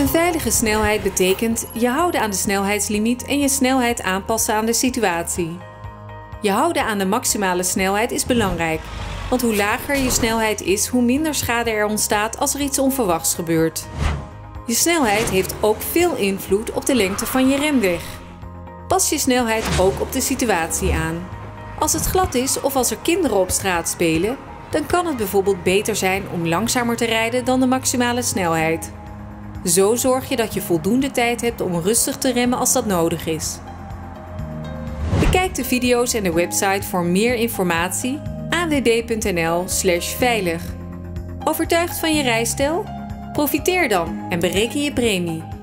Een veilige snelheid betekent je houden aan de snelheidslimiet en je snelheid aanpassen aan de situatie. Je houden aan de maximale snelheid is belangrijk, want hoe lager je snelheid is, hoe minder schade er ontstaat als er iets onverwachts gebeurt. Je snelheid heeft ook veel invloed op de lengte van je remweg. Pas je snelheid ook op de situatie aan. Als het glad is of als er kinderen op straat spelen, dan kan het bijvoorbeeld beter zijn om langzamer te rijden dan de maximale snelheid. Zo zorg je dat je voldoende tijd hebt om rustig te remmen als dat nodig is. Bekijk de video's en de website voor meer informatie anwb.nl/veilig. Overtuigd van je rijstijl? Profiteer dan en bereken je premie.